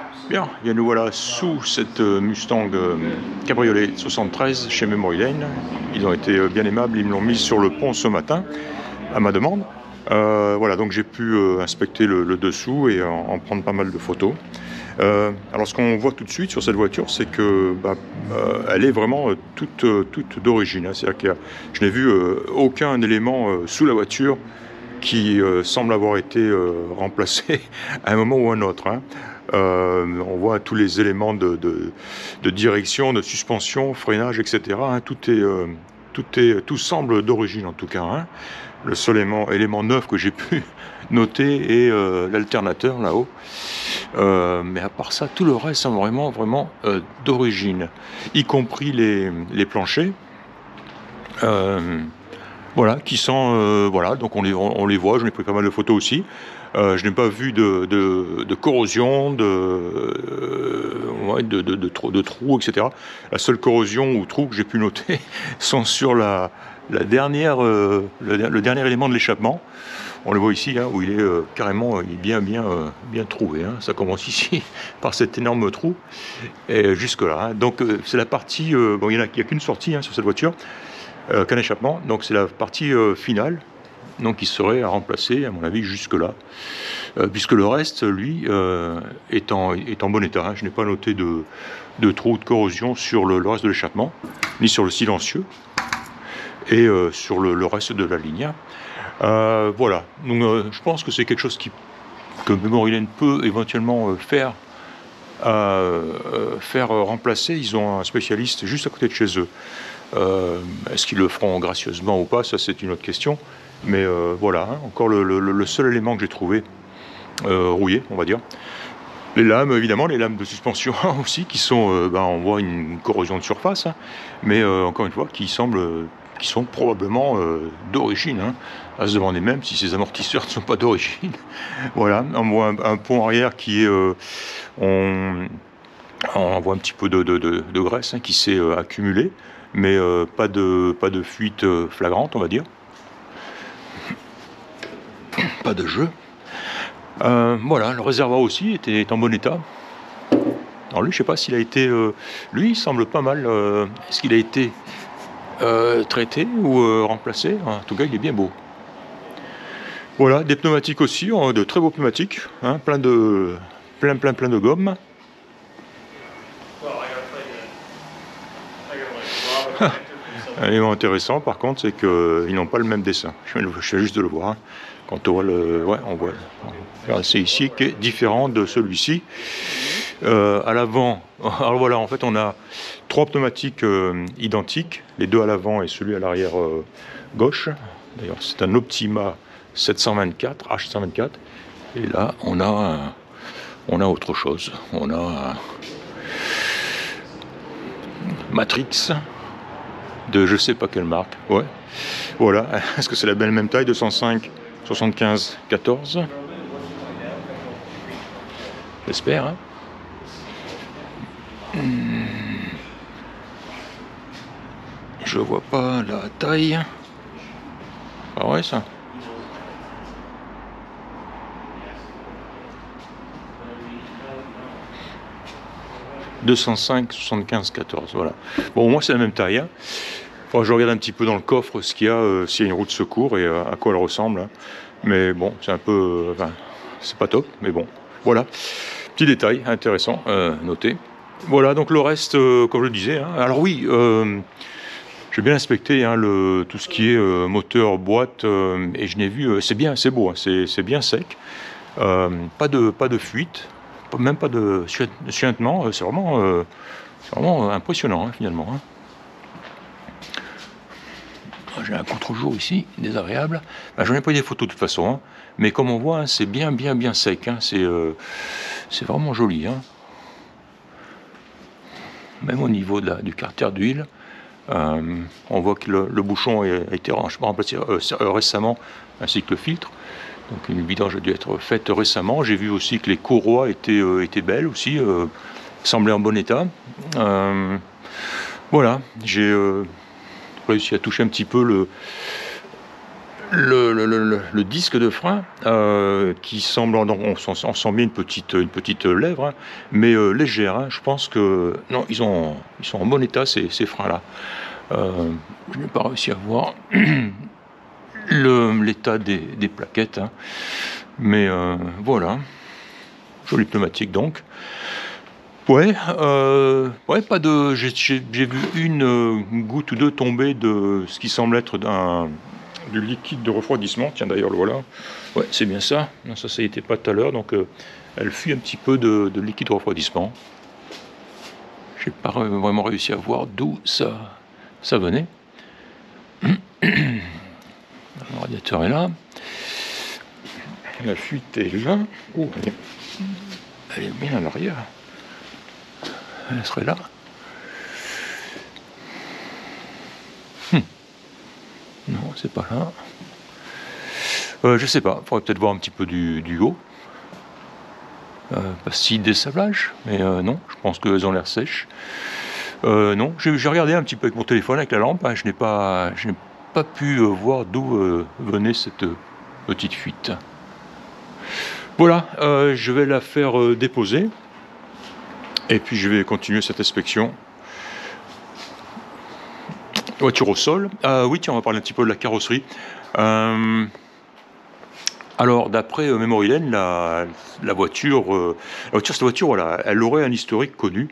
Bien, bien nous voilà sous cette Mustang Cabriolet 73 chez Memory Lane. Ils ont été bien aimables, ils me l'ont mise sur le pont ce matin, à ma demande. Voilà, donc j'ai pu inspecter le dessous et en prendre pas mal de photos. Alors ce qu'on voit tout de suite sur cette voiture, c'est que elle est vraiment toute d'origine, hein. C'est-à-dire que je n'ai vu aucun élément sous la voiture qui semble avoir été remplacé à un moment ou un autre, hein. On voit tous les éléments de direction, de suspension, freinage, etc., hein. Tout semble d'origine en tout cas, hein. Le seul élément neuf que j'ai pu noter est l'alternateur là-haut. Mais à part ça, tout le reste semble vraiment d'origine, y compris les planchers. Voilà, qui sont, voilà, donc on les voit, j'en ai pris pas mal de photos aussi. Je n'ai pas vu de corrosion, ouais, de trous, etc. La seule corrosion ou trou que j'ai pu noter sont sur le dernier élément de l'échappement. On le voit ici, hein, où il est carrément bien troué, hein. Ça commence ici par cet énorme trou et jusque là, hein. Donc c'est la partie, bon, il n'y a qu'une sortie, hein, sur cette voiture. Qu'un échappement, donc c'est la partie finale, donc qui serait à remplacer à mon avis jusque là, puisque le reste lui est en bon état, hein. Je n'ai pas noté de trous de corrosion sur le reste de l'échappement, ni sur le silencieux et sur le reste de la ligne. Voilà, donc je pense que c'est quelque chose que Memory Lane peut éventuellement faire remplacer. Ils ont un spécialiste juste à côté de chez eux. Est-ce qu'ils le feront gracieusement ou pas, ça c'est une autre question, mais voilà, hein, encore le seul élément que j'ai trouvé rouillé, on va dire. Les lames, évidemment, les lames de suspension aussi, qui sont, on voit une corrosion de surface, hein, mais encore une fois, qui sont probablement d'origine, hein, à se demander même si ces amortisseurs ne sont pas d'origine. Voilà, on voit un pont arrière qui est... on voit un petit peu de graisse, hein, qui s'est accumulée, mais pas de fuite flagrante, on va dire. Pas de jeu. Voilà, le réservoir aussi est en bon état. Alors lui, je sais pas s'il a été... lui, il semble pas mal. Est-ce qu'il a été traité ou remplacé? En tout cas, il est bien beau. Voilà, des pneumatiques aussi, de très beaux pneumatiques, hein, plein de gomme. L'élément intéressant, par contre, c'est qu'ils n'ont pas le même dessin. Je viens juste de le voir, hein. Quand on voit on voit. C'est ici qui est différent de celui-ci. À l'avant, alors voilà, en fait, on a 3 pneumatiques identiques, les 2 à l'avant et celui à l'arrière gauche. D'ailleurs, c'est un Optima 724, H124. Et là, on a autre chose. On a Matrix de je sais pas quelle marque. Ouais. Voilà. Est-ce que c'est la même taille, 205 75 14? J'espère, hein. Je vois pas la taille. Ah ouais, ça. « 205 75 14 », voilà. Bon, moi c'est la même taille, hein. Enfin, je regarde un petit peu dans le coffre ce qu'il y a, s'il y a une roue de secours et à quoi elle ressemble, hein. Mais bon, c'est un peu... enfin, c'est pas top, mais bon. Voilà. Petit détail intéressant, noté. Voilà, donc le reste, comme je le disais, hein. Alors oui, j'ai bien inspecté, hein, tout ce qui est moteur, boîte, et je n'ai vu... c'est bien, c'est beau, hein, c'est bien sec. Pas de fuite. Même pas de suintement, c'est vraiment impressionnant, hein, finalement, hein. J'ai un contre-jour ici, désagréable. J'en ai pas eu des photos de toute façon, hein, mais comme on voit, hein, c'est bien sec, hein. C'est vraiment joli, hein. Même au niveau du carter d'huile, on voit que le bouchon a été remplacé récemment, ainsi que le filtre. Donc une vidange a dû être faite récemment. J'ai vu aussi que les courroies étaient belles aussi, semblaient en bon état. Voilà, j'ai réussi à toucher un petit peu le disque de frein qui semble, on sent bien une petite lèvre, hein, mais légère. Hein. Je pense que non, ils sont en bon état ces freins-là. Je n'ai pas réussi à voir l'état des plaquettes, hein. Mais voilà, jolie pneumatique donc. Ouais, pas de. J'ai vu une goutte ou deux tomber de ce qui semble être du liquide de refroidissement. Tiens, d'ailleurs, le voilà. Ouais, c'est bien ça. Non, ça y était pas tout à l'heure. Donc, elle fuit un petit peu de liquide de refroidissement. J'ai pas vraiment réussi à voir d'où ça venait. Le radiateur est là. La fuite est là. Oh, elle est bien à l'arrière. Elle serait là. Non, c'est pas là. Je sais pas, il faudrait peut-être voir un petit peu du haut. Pastille dessablage, mais non, je pense qu'elles ont l'air sèches. Non, j'ai regardé un petit peu avec mon téléphone, avec la lampe, hein, je n'ai pas pu voir d'où venait cette petite fuite. Voilà, je vais la faire déposer. Et puis je vais continuer cette inspection. Voiture au sol. Oui, tiens, on va parler un petit peu de la carrosserie. Alors, d'après Memory Lane, cette voiture, voilà, elle aurait un historique connu.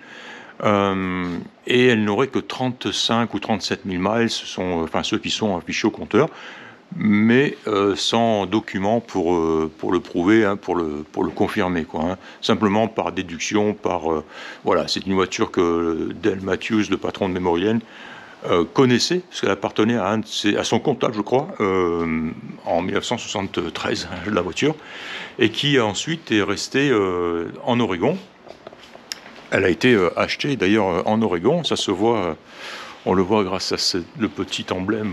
Et elle n'aurait que 35 ou 37 000 miles, ce sont ceux qui sont affichés au compteur, mais sans document pour le prouver, hein, pour le confirmer, quoi, hein. Simplement par déduction, voilà, c'est une voiture que Dale Matthews, le patron de Memory Lane, connaissait, parce qu'elle appartenait à son comptable, je crois, en 1973, la voiture, et qui ensuite est restée en Oregon. Elle a été achetée d'ailleurs en Oregon, ça se voit, on le voit grâce à le petit emblème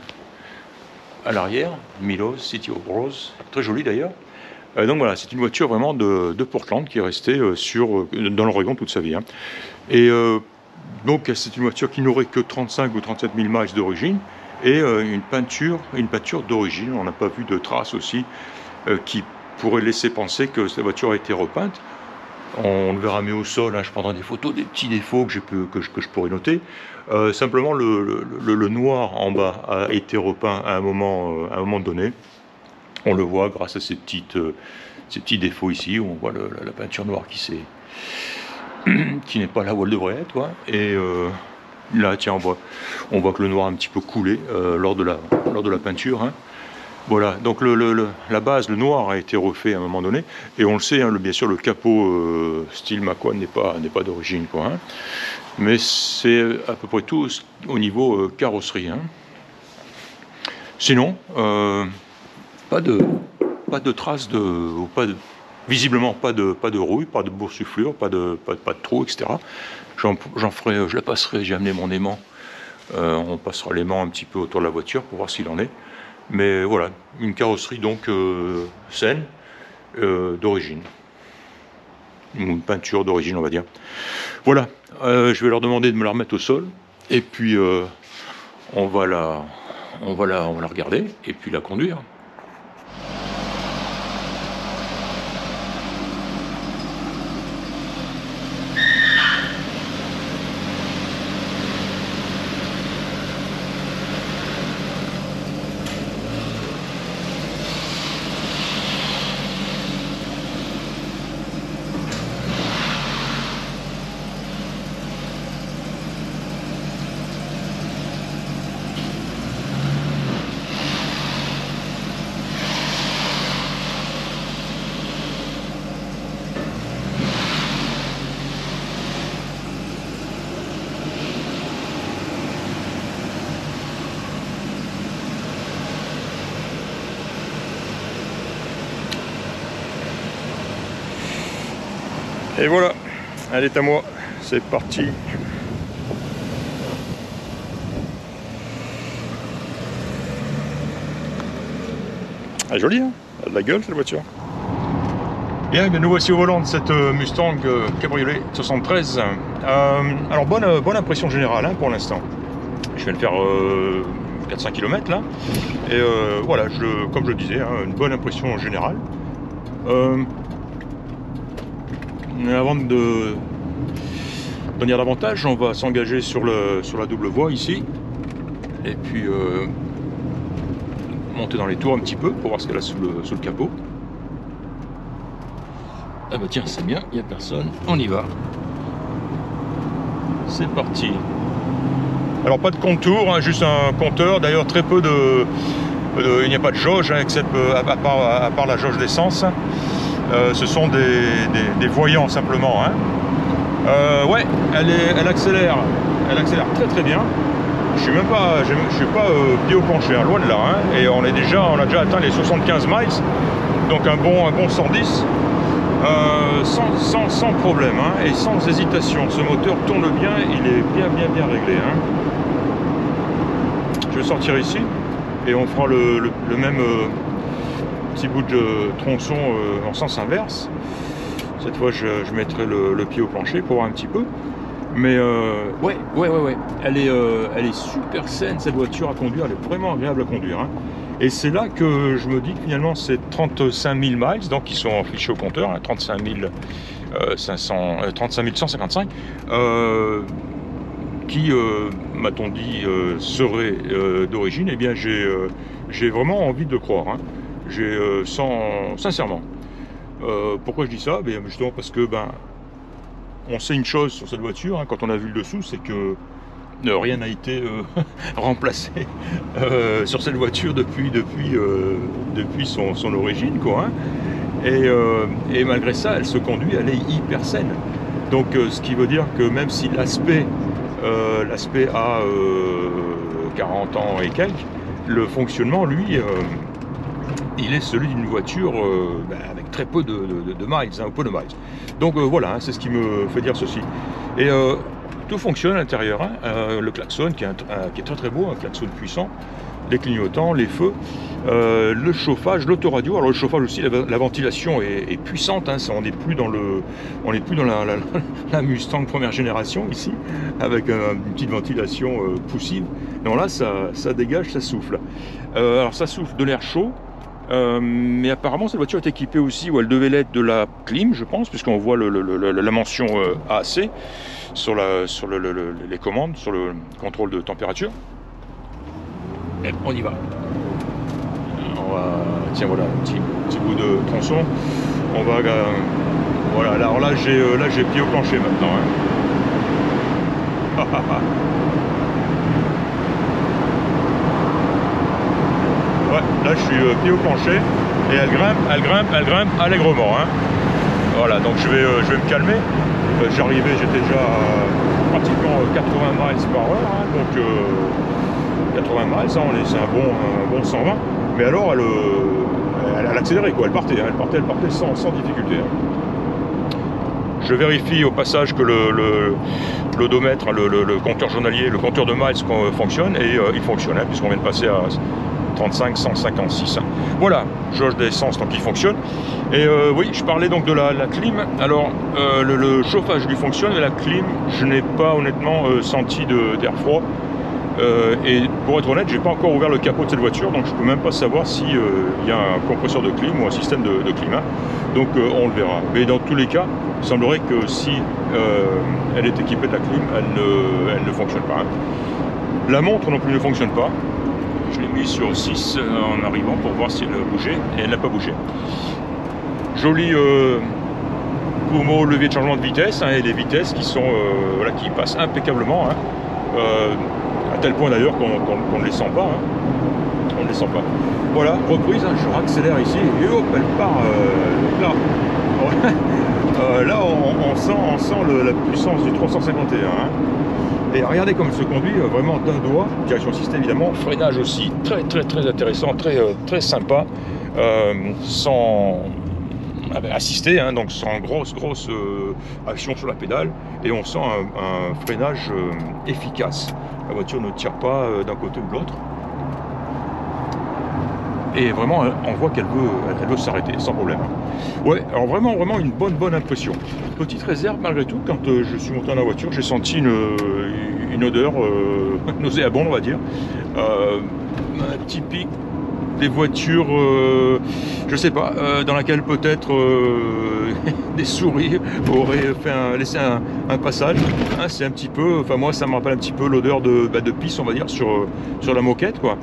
à l'arrière, Milos, City of Rose, très joli d'ailleurs. Donc voilà, c'est une voiture vraiment de Portland qui est restée dans l'Oregon toute sa vie, hein. Et donc c'est une voiture qui n'aurait que 35 ou 37 000 miles d'origine et une peinture d'origine. On n'a pas vu de traces aussi qui pourraient laisser penser que cette voiture a été repeinte. On le verra mieux au sol, hein, je prendrai des photos des petits défauts que je pourrais noter. Simplement, le noir en bas a été repeint à un moment donné. On le voit grâce à ces petits défauts ici, où on voit la peinture noire qui n'est pas là où elle devrait être, quoi. Et là, tiens, on voit que le noir a un petit peu coulé lors de la peinture, hein. Voilà, donc la base, le noir a été refait à un moment donné, et on le sait, hein, bien sûr, le capot style Macquarie n'est pas d'origine, quoi, hein. Mais c'est à peu près tout au niveau carrosserie, hein. Sinon, pas de traces visiblement pas de rouille, pas de boursouflure, pas de trou, etc. Je la passerai, j'ai amené mon aimant, on passera l'aimant un petit peu autour de la voiture pour voir s'il en est. Mais voilà, une carrosserie donc saine, d'origine. Une peinture d'origine, on va dire. Voilà, je vais leur demander de me la remettre au sol. Et puis, on va la regarder et puis la conduire. Et voilà, elle est à moi, c'est parti. Elle est jolie, hein, elle a de la gueule cette voiture. Bien, nous voici au volant de cette Mustang Cabriolet 73. Alors bonne impression générale, hein, pour l'instant. Je viens de faire 400-500 km là. Et voilà, comme je le disais, hein, une bonne impression générale. Avant de dire davantage, on va s'engager sur la double voie ici. Et puis monter dans les tours un petit peu pour voir ce qu'elle a sous le capot. Ah bah tiens, c'est bien, il n'y a personne, on y va. C'est parti. Alors pas de contour, hein, juste un compteur, d'ailleurs très peu il n'y a pas de jauge, hein, except à part la jauge d'essence. Ce sont des voyants simplement. Hein. Ouais, elle accélère très très bien. Je suis pas pied au plancher, hein, loin de là. Hein, et on a déjà atteint les 75 miles, donc un bon 110. Sans problème hein, et sans hésitation. Ce moteur tourne bien, il est bien réglé. Hein. Je vais sortir ici et on fera le même petit bout de tronçon en sens inverse. Cette fois je mettrai le pied au plancher pour voir un petit peu. Mais ouais. Elle est super saine cette voiture à conduire, elle est vraiment agréable à conduire. Hein. Et c'est là que je me dis que finalement c'est 35 000 miles, donc ils sont affichés au compteur, hein, 35 155, qui, m'a-t-on dit, serait d'origine. Eh bien j'ai vraiment envie de croire, hein. Sincèrement. Pourquoi je dis ça? Bien, justement parce que on sait une chose sur cette voiture, hein, quand on a vu le dessous, c'est que rien n'a été remplacé sur cette voiture depuis son origine, quoi. Hein. Et malgré ça, elle se conduit, elle est hyper saine. Donc, ce qui veut dire que même si l'aspect a 40 ans et quelques, le fonctionnement, lui, il est celui d'une voiture avec très peu de miles, hein, peu de miles. Donc voilà, hein, c'est ce qui me fait dire ceci. Et tout fonctionne à l'intérieur, hein. Le klaxon qui est très très beau, un klaxon puissant, les clignotants, les feux, le chauffage, l'autoradio. Alors le chauffage aussi, la ventilation est puissante, hein. On n'est plus dans la Mustang première génération ici, avec une petite ventilation poussive. Non là, ça dégage, ça souffle. Alors ça souffle de l'air chaud. Mais apparemment cette voiture est équipée aussi, où elle devait l'être, de la clim, je pense, puisqu'on voit la mention AC sur les commandes, sur le contrôle de température. Et on y va. Tiens, voilà, un petit bout de tronçon. On va, voilà. Alors là, j'ai pied au plancher maintenant. Hein. Ouais, là je suis pied au plancher et elle grimpe allègrement. Hein. Voilà, donc je vais me calmer. J'étais déjà à pratiquement 80 miles par heure, hein, donc 80 miles, c'est un bon 120. Mais alors elle accélérait, quoi, elle partait sans difficulté. Hein. Je vérifie au passage que l'odomètre, le compteur journalier, le compteur de miles fonctionne, et il fonctionne, hein, puisqu'on vient de passer à 35 156. Voilà, jauge d'essence, donc il fonctionne. Et oui, je parlais donc de la clim. Alors le chauffage lui fonctionne, mais la clim, je n'ai pas honnêtement senti d'air froid. Et pour être honnête, j'ai pas encore ouvert le capot de cette voiture, donc je peux même pas savoir si y a un compresseur de clim ou un système de climat. Donc on le verra. Mais dans tous les cas, il semblerait que si elle est équipée de la clim, elle ne fonctionne pas. Hein. La montre non plus ne fonctionne pas. Je l'ai mis sur 6 en arrivant pour voir si elle bougeait, et elle n'a pas bougé. Joli pommeau levier de changement de vitesse, hein, et les vitesses qui sont voilà, qui passent impeccablement, hein, à tel point d'ailleurs qu'on ne les sent pas. Hein. On ne les sent pas. Voilà, reprise, hein, je raccélère ici et hop, elle part là. Là on sent la puissance du 351. Hein. Et regardez comme elle se conduit vraiment d'un doigt, direction assistée évidemment, freinage aussi très intéressant, très sympa, sans assisté, hein, donc sans grosse action sur la pédale, et on sent un freinage efficace. La voiture ne tire pas d'un côté ou de l'autre. Et vraiment, on voit qu'elle veut s'arrêter, sans problème. Ouais, alors vraiment une bonne impression. Petite réserve, malgré tout, quand je suis monté dans la voiture, j'ai senti une odeur nauséabonde, on va dire. Typique des voitures, je sais pas, dans laquelle peut-être des souris auraient laissé un passage. Hein, c'est un petit peu, enfin moi ça me rappelle un petit peu l'odeur de pisse, on va dire, sur la moquette, quoi.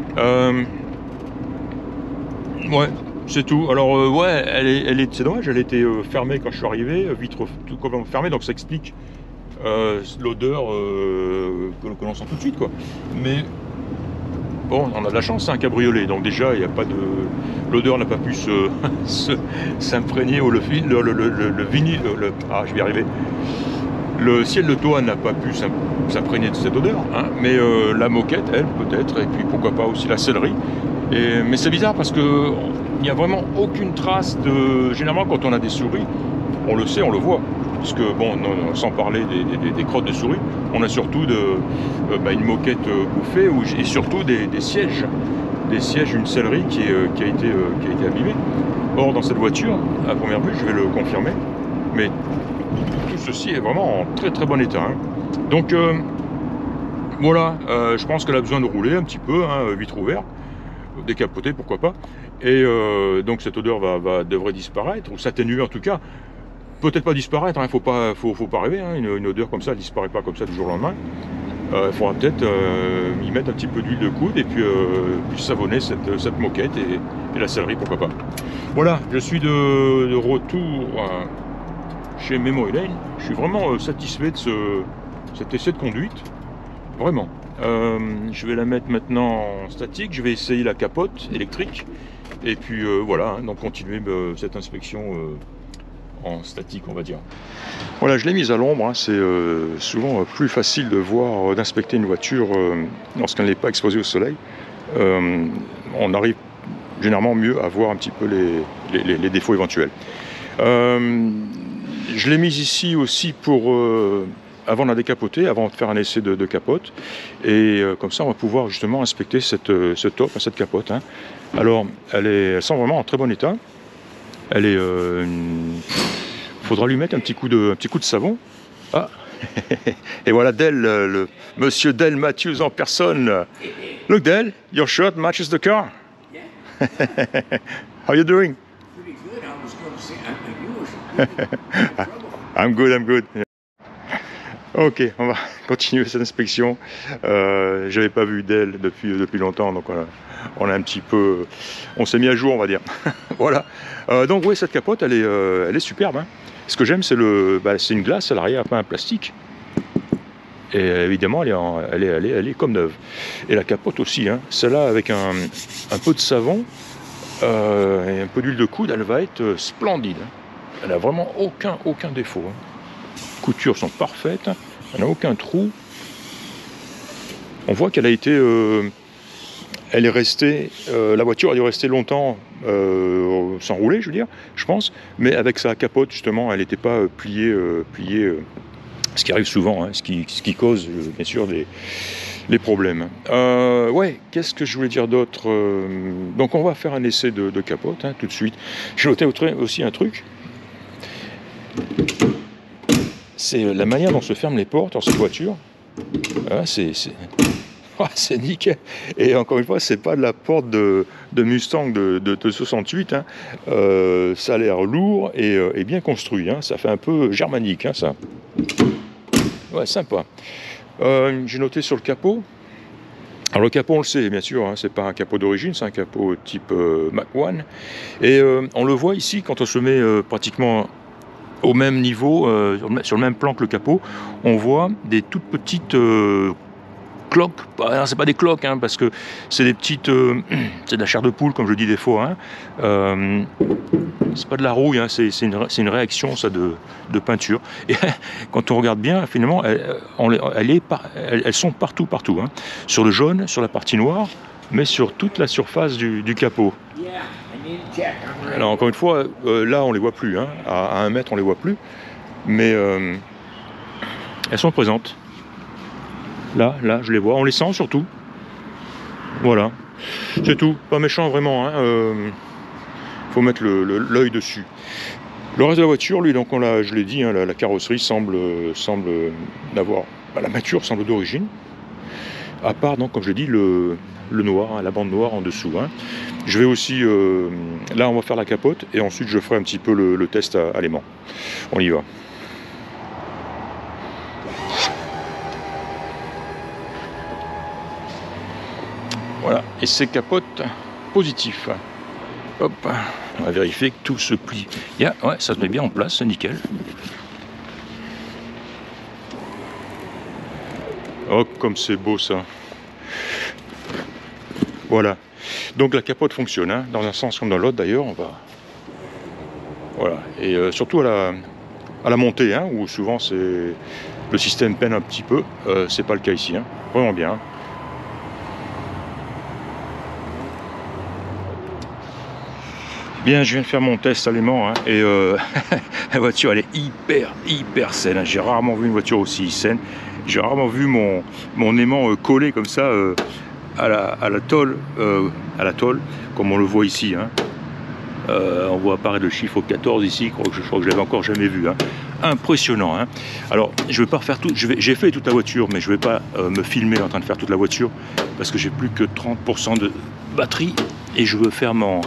Ouais, c'est tout. Alors ouais, c'est dommage, elle était fermée quand je suis arrivé, vitre tout complètement fermée, donc ça explique l'odeur que l'on sent tout de suite, quoi. Mais bon, on a de la chance, c'est un cabriolet, donc déjà il n'y a pas de, l'odeur n'a pas pu s'imprégner, ou le vinyle, je vais y arriver. Le ciel de toit n'a pas pu s'imprégner de cette odeur, hein, mais la moquette, elle, peut-être, et puis pourquoi pas aussi la sellerie. Mais c'est bizarre parce que il n'y a vraiment aucune trace de... Généralement, quand on a des souris, on le sait, on le voit. Parce que, bon, non, sans parler des crottes de souris, on a surtout une moquette bouffée et surtout des sièges. Des sièges, une sellerie qui a été abîmée. Or, dans cette voiture, à première vue, je vais le confirmer, mais tout ceci est vraiment en très bon état. Hein. Donc, voilà, je pense qu'elle a besoin de rouler un petit peu, hein, vitre ouverte. Décapoter, pourquoi pas, et donc cette odeur devrait disparaître, ou s'atténuer en tout cas, peut-être pas disparaître, hein, faut pas rêver, hein, une odeur comme ça, elle disparaît pas comme ça du jour au lendemain. Il faudra peut-être y mettre un petit peu d'huile de coude et puis savonner cette moquette et la sellerie, pourquoi pas. Voilà, je suis de retour chez Memory Lane. Je suis vraiment satisfait de cet essai de conduite, vraiment. Je vais la mettre maintenant en statique, je vais essayer la capote électrique et puis voilà, hein, donc continuer cette inspection en statique, on va dire. Voilà, je l'ai mise à l'ombre, hein, c'est souvent plus facile de voir, d'inspecter une voiture lorsqu'elle n'est pas exposée au soleil. On arrive généralement mieux à voir un petit peu les défauts éventuels. Je l'ai mise ici aussi pour... avant de la décapoter, avant de faire un essai de capote, et comme ça on va pouvoir justement inspecter ce top, cette capote. Hein. Alors elle sent vraiment en très bon état. Elle est, faudra lui mettre un petit coup de savon. Ah, et voilà Dell, le monsieur Dell Matthews en personne. Look Dell, your shirt matches the car. How you doing? Pretty good. I was going to say, you were I'm good. Ok, on va continuer cette inspection. J'avais pas vu d'elle depuis longtemps, donc on a un petit peu, on s'est mis à jour, on va dire. Voilà. Donc oui, cette capote, elle est superbe. Hein. Ce que j'aime, c'est c'est une glace à l'arrière, pas un plastique. Et évidemment, elle est comme neuve. Et la capote aussi. Hein. Celle-là, avec un peu de savon et un peu d'huile de coude, elle va être splendide. Elle n'a vraiment aucun défaut. Hein. Les coutures sont parfaites, elle n'a aucun trou. On voit qu'elle a été, elle est restée, la voiture a dû rester longtemps sans rouler, je veux dire, je pense, mais avec sa capote justement, elle n'était pas pliée, ce qui arrive souvent, hein, ce qui cause bien sûr les problèmes. Ouais, qu'est-ce que je voulais dire d'autre? Donc on va faire un essai de capote, hein, tout de suite. J'ai noté aussi un truc. C'est la manière dont se ferment les portes dans cette voiture. Ah, c'est nickel. Et encore une fois, c'est pas de la porte de Mustang de 68. Hein. Ça a l'air lourd et bien construit. Hein. Ça fait un peu germanique, hein, ça. Ouais, sympa. J'ai noté sur le capot. Alors le capot, on le sait, bien sûr, hein, c'est pas un capot d'origine, c'est un capot type Mach 1. Et on le voit ici quand on se met pratiquement au même niveau, sur le même plan que le capot, on voit des toutes petites cloques. C'est pas des cloques, hein, parce que c'est des petites, c'est de la chair de poule, comme je le dis des fois. Hein. C'est pas de la rouille, hein, c'est une réaction, ça, de peinture. Et quand on regarde bien, finalement, elles sont partout. Hein. Sur le jaune, sur la partie noire, mais sur toute la surface du capot. Alors encore une fois, là on les voit plus, hein. À 1 mètre on les voit plus, mais elles sont présentes. Là je les vois, on les sent surtout. Voilà. C'est tout, pas méchant vraiment, hein. Faut mettre l'œil dessus. Le reste de la voiture, lui, donc je l'ai dit, hein, la carrosserie semble avoir, la mâture semble d'origine, à part donc comme je l'ai dit le noir, hein, la bande noire en dessous. Hein. Je vais aussi, là on va faire la capote et ensuite je ferai un petit peu le test à l'aimant. On y va. Voilà, et c'est capote positif. Hop, on va vérifier que tout se plie. Yeah, ouais, ça se met bien en place, c'est nickel. Oh, comme c'est beau ça. Voilà. Donc la capote fonctionne, hein, dans un sens comme dans l'autre d'ailleurs. On va. Voilà. Et surtout à la montée, hein, où souvent le système peine un petit peu. C'est pas le cas ici, hein. Vraiment bien. Hein. Bien, je viens de faire mon test à l'aimant, hein, et la voiture elle est hyper saine. Hein. J'ai rarement vu une voiture aussi saine. J'ai rarement vu mon aimant collé comme ça à la tôle, comme on le voit ici. Hein. On voit apparaître le chiffre 14 ici, je crois que je l'avais encore jamais vu. Hein. Impressionnant. Hein. Alors, je vais pas refaire tout. J'ai fait toute la voiture, mais je vais pas me filmer en train de faire toute la voiture parce que j'ai plus que 30% de batterie et je veux faire mon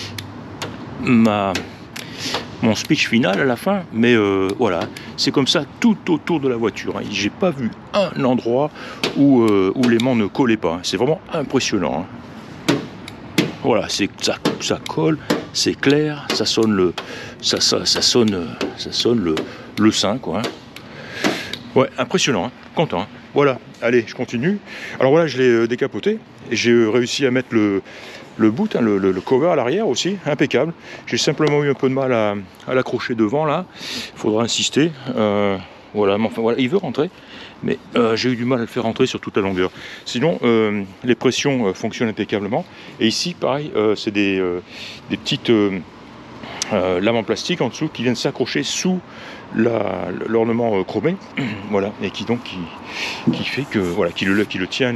speech final à la fin, mais voilà, c'est comme ça tout autour de la voiture. Hein. J'ai pas vu un endroit où l'aimant ne collait pas. Hein. C'est vraiment impressionnant. Hein. Voilà, ça colle, c'est clair, ça sonne le sein, quoi. Hein. Ouais, impressionnant, hein. Content. Hein. Voilà, allez, je continue. Alors voilà, je l'ai décapoté et j'ai réussi à mettre le boot, hein, le cover à l'arrière aussi, impeccable. J'ai simplement eu un peu de mal à l'accrocher devant là. Il faudra insister. Voilà, mais enfin voilà, il veut rentrer, mais j'ai eu du mal à le faire rentrer sur toute la longueur. Sinon, les pressions fonctionnent impeccablement. Et ici, pareil, c'est des petites lames en plastique en dessous qui viennent s'accrocher sous l'ornement chromé, voilà, et qui fait que voilà, qui tient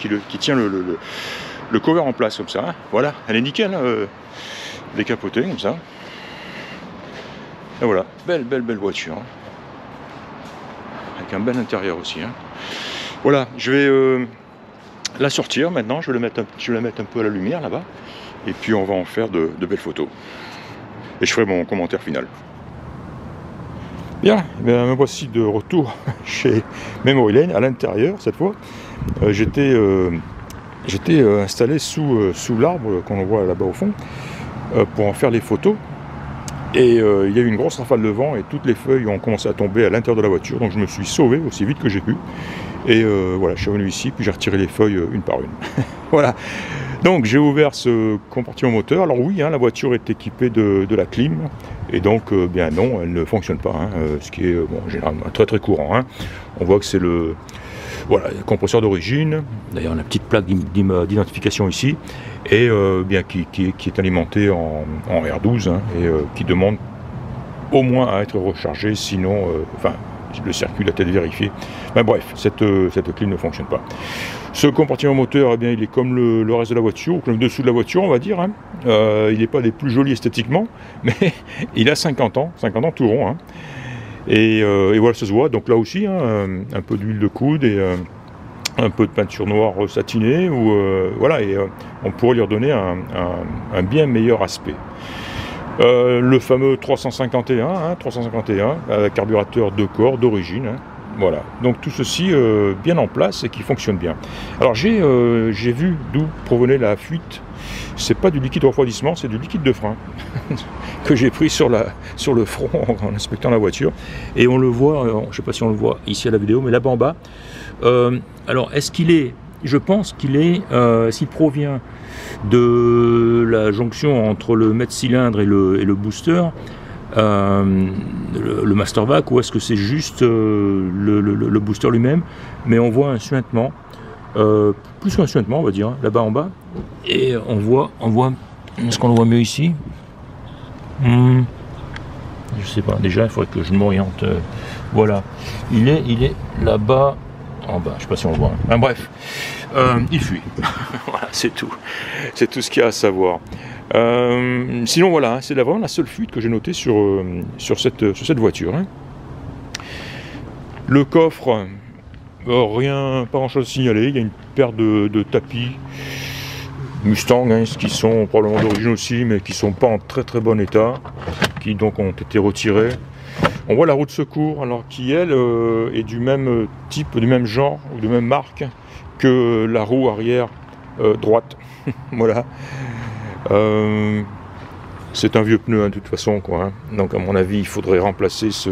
le cover en place comme ça. Hein. Voilà, elle est nickel, hein, décapotée comme ça. Et voilà, belle voiture. Hein. Avec un bel intérieur aussi. Hein. Voilà, je vais la sortir maintenant, je vais la mettre un peu à la lumière là-bas. Et puis on va en faire de belles photos. Et je ferai mon commentaire final. Bien, me voici de retour chez Memory Lane, à l'intérieur cette fois. J'étais installé sous l'arbre qu'on voit là-bas au fond pour en faire les photos. Et il y a eu une grosse rafale de vent et toutes les feuilles ont commencé à tomber à l'intérieur de la voiture. Donc je me suis sauvé aussi vite que j'ai pu. Et voilà, je suis revenu ici, puis j'ai retiré les feuilles une par une. Voilà. Donc j'ai ouvert ce compartiment moteur. Alors oui, hein, la voiture est équipée de la clim. Et donc, bien non, elle ne fonctionne pas. Hein, ce qui est bon, généralement très courant. Hein. On voit que c'est le compresseur d'origine. D'ailleurs, on a une petite plaque d'identification ici. Et bien qui est alimenté en R12 hein, et qui demande au moins à être rechargé. Sinon, le circuit doit être vérifié. Ben, bref, cette clim ne fonctionne pas. Ce compartiment moteur, eh bien, il est comme le reste de la voiture, ou comme le dessous de la voiture, on va dire. Hein. Il n'est pas des plus jolis esthétiquement, mais il a 50 ans tout rond. Hein. Et voilà, ça se voit. Donc là aussi, hein, un peu d'huile de coude et un peu de peinture noire satinée. Voilà, et on pourrait lui redonner un bien meilleur aspect. Le fameux 351, avec carburateur 2 corps d'origine. Hein. Voilà, donc tout ceci bien en place et qui fonctionne bien. Alors j'ai vu d'où provenait la fuite. C'est pas du liquide refroidissement, c'est du liquide de frein que j'ai pris sur le front en inspectant la voiture. Et on le voit, je ne sais pas si on le voit ici à la vidéo, mais là-bas en bas. Alors est-ce qu'il est, je pense qu'il est, s'il provient de la jonction entre le mètre cylindre et le booster, le master vac, ou est-ce que c'est juste le booster lui-même, mais on voit un suintement, plus qu'un suintement on va dire, là-bas en bas, et on voit, est-ce qu'on le voit mieux ici? Je sais pas, déjà il faudrait que je m'oriente, voilà, il est là-bas, en bas, je sais pas si on le voit. Hein. Bref, il fuit. Voilà, c'est tout. C'est tout ce qu'il y a à savoir. Sinon voilà, hein, c'est vraiment la seule fuite que j'ai notée sur cette voiture. Hein. Le coffre, rien, pas grand chose à signaler. Il y a une paire de tapis Mustang, hein, qui sont probablement d'origine aussi, mais qui sont pas en très très bon état, qui donc ont été retirés. On voit la roue de secours, alors qui elle est du même type, du même genre ou de même marque que la roue arrière droite. Voilà. C'est un vieux pneu hein, de toute façon, quoi. Hein. Donc à mon avis, il faudrait remplacer ce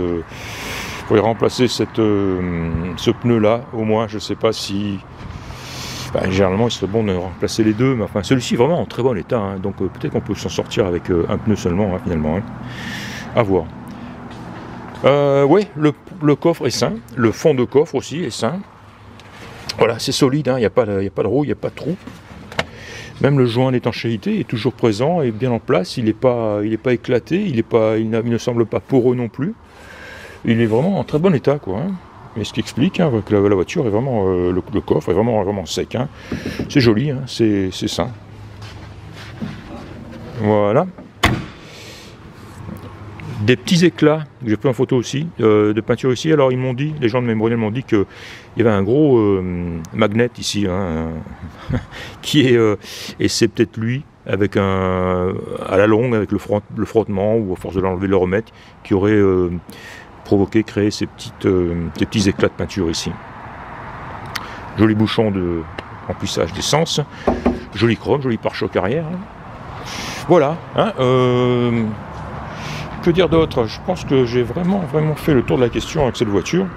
pneu-là. Au moins, je sais pas si. Ben, généralement, il serait bon de remplacer les deux, mais enfin, celui-ci est vraiment en très bon état. Hein. Donc peut-être qu'on peut s'en sortir avec un pneu seulement, hein, finalement. Hein. À voir. Oui, le coffre est sain, le fond de coffre aussi est sain. Voilà, c'est solide, hein, il n'y a pas de roue, il n'y a pas de trou. Même le joint d'étanchéité est toujours présent et bien en place, il n'est pas éclaté, il ne semble pas poreux non plus. Il est vraiment en très bon état, quoi. Hein. Et ce qui explique hein, que la voiture est vraiment, le coffre est vraiment sec. Hein. C'est joli, hein, c'est sain. Voilà. Des petits éclats, j'ai pris en photo aussi, de peinture ici. Alors ils m'ont dit, les gens de Mémorial m'ont dit qu'il y avait un gros magnet ici, hein, qui est, et c'est peut-être lui, avec à la longue, avec le frottement, ou à force de l'enlever, le remettre, qui aurait créé ces petits éclats de peinture ici. Joli bouchon de remplissage d'essence, joli chrome, joli pare-choc arrière. Hein. Voilà. Hein, que dire d'autre? Je pense que j'ai vraiment fait le tour de la question avec cette voiture.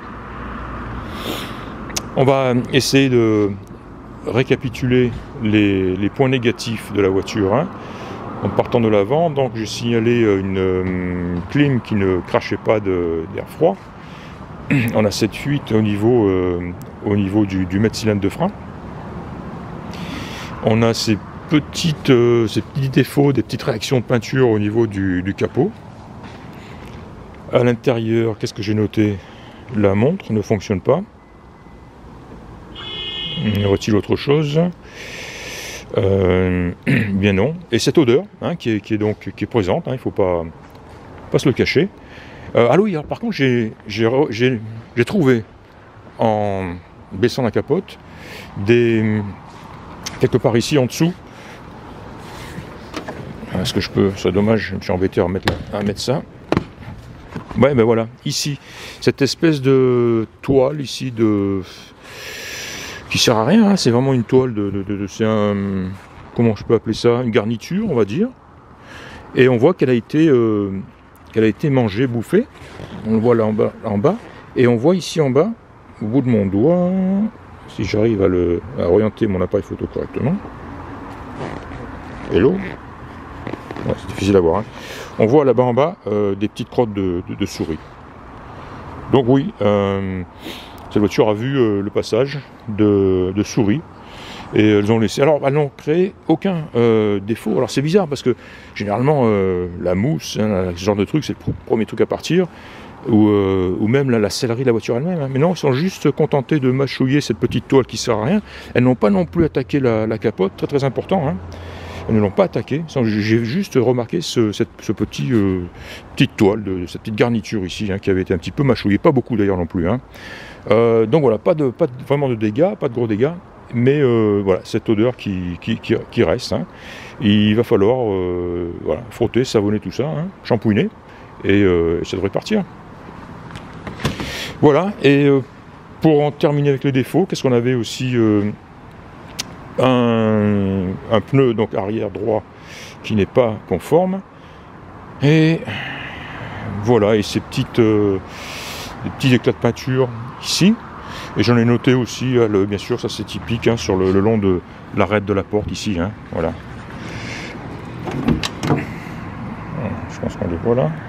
On va essayer de récapituler les points négatifs de la voiture. Hein. En partant de l'avant, donc j'ai signalé une clim qui ne crachait pas d'air froid. On a cette fuite au niveau du mètre-cylindre de frein. On a ces petits défauts, des petites réactions de peinture au niveau du capot. À l'intérieur, qu'est-ce que j'ai noté? La montre ne fonctionne pas. Y aurait-il autre chose? Bien non. Et cette odeur hein, qui est présente, hein, il ne faut pas se le cacher. Ah oui, alors, par contre, j'ai trouvé, en baissant la capote, quelque part ici en dessous. Est-ce que je peux? C'est dommage, je me suis embêté à mettre ça. Ouais, ben voilà, ici, cette espèce de toile ici qui sert à rien, hein, c'est vraiment une toile c'est comment je peux appeler ça, une garniture, on va dire. Et on voit qu'elle a été mangée, bouffée. On le voit là en bas, et on voit ici en bas, au bout de mon doigt, si j'arrive à orienter mon appareil photo correctement. Hello. Ouais, c'est difficile à voir. Hein. On voit là-bas en bas des petites crottes de souris. Donc oui, cette voiture a vu le passage de souris et elles ont laissé. Alors elles n'ont créé aucun défaut. Alors c'est bizarre parce que généralement la mousse, hein, ce genre de truc, c'est le premier truc à partir. Ou même la sellerie de la voiture elle-même. Hein. Mais non, ils sont juste contentés de mâchouiller cette petite toile qui sert à rien. Elles n'ont pas non plus attaqué la capote, très très important. Hein. Elles ne l'ont pas attaqué. J'ai juste remarqué cette petite toile, cette petite garniture ici, hein, qui avait été un petit peu mâchouillée, pas beaucoup d'ailleurs non plus. Hein. Donc voilà, pas vraiment de dégâts, pas de gros dégâts, mais voilà, cette odeur qui reste. Hein. Il va falloir voilà, frotter, savonner tout ça, hein, shampouiner, et ça devrait partir. Voilà, et pour en terminer avec les défauts, qu'est-ce qu'on avait aussi un pneu donc arrière droit qui n'est pas conforme, et voilà, et ces petits éclats de peinture ici, et j'en ai noté aussi, bien sûr, ça c'est typique, hein, sur le long de l'arête de la porte ici, hein, voilà. Je pense qu'on le voit là.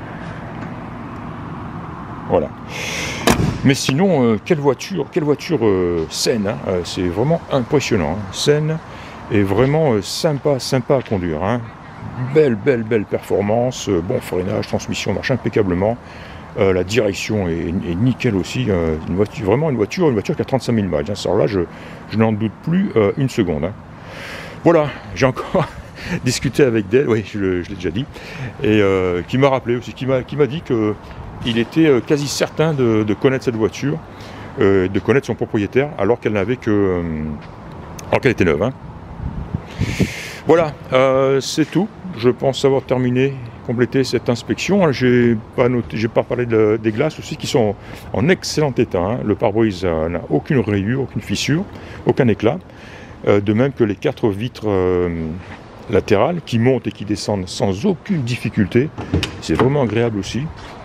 Voilà. Mais sinon, quelle voiture saine, hein, c'est vraiment impressionnant, hein, saine et vraiment sympa à conduire. Hein. Belle performance, bon freinage, transmission marche impeccablement. La direction est nickel aussi. Vraiment une voiture qui a 35 000 miles. Hein. Alors là, je n'en doute plus une seconde. Hein. Voilà, j'ai encore discuté avec Dale, oui, je l'ai déjà dit, et qui m'a rappelé aussi, qui m'a dit qu'il était quasi certain de connaître cette voiture, de connaître son propriétaire, alors qu'elle n'avait que... alors qu'elle était neuve. Hein. Voilà, c'est tout. Je pense avoir terminé, complété cette inspection. J'ai pas parlé des glaces aussi qui sont en excellent état. Hein. Le pare-brise n'a aucune rayure, aucune fissure, aucun éclat. De même que les 4 vitres latérales qui montent et qui descendent sans aucune difficulté. C'est vraiment agréable aussi.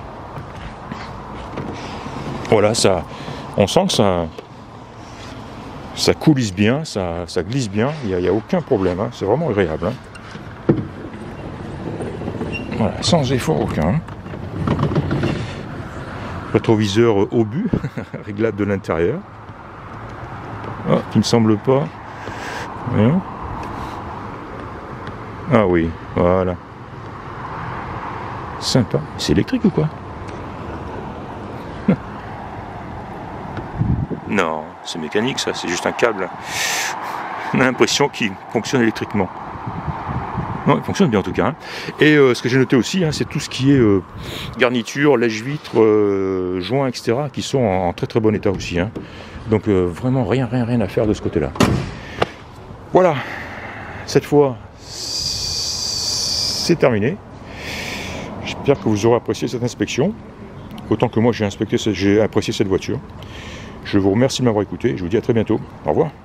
Voilà, on sent que ça coulisse bien, ça glisse bien, il n'y a aucun problème, hein. C'est vraiment agréable. Hein. Voilà, sans effort aucun. Rétroviseur obus, réglable de l'intérieur. Oh, qui ne semble pas. Hein. Ah oui, voilà. Sympa. C'est électrique ou quoi? Non, c'est mécanique ça, c'est juste un câble. On a l'impression qu'il fonctionne électriquement. Non, il fonctionne bien en tout cas. Hein. Et ce que j'ai noté aussi, hein, c'est tout ce qui est garniture, lèche-vitre, joints, etc., qui sont en très très bon état aussi. Hein. Donc vraiment rien à faire de ce côté-là. Voilà, cette fois, c'est terminé. J'espère que vous aurez apprécié cette inspection, autant que moi j'ai apprécié cette voiture. Je vous remercie de m'avoir écouté, je vous dis à très bientôt. Au revoir.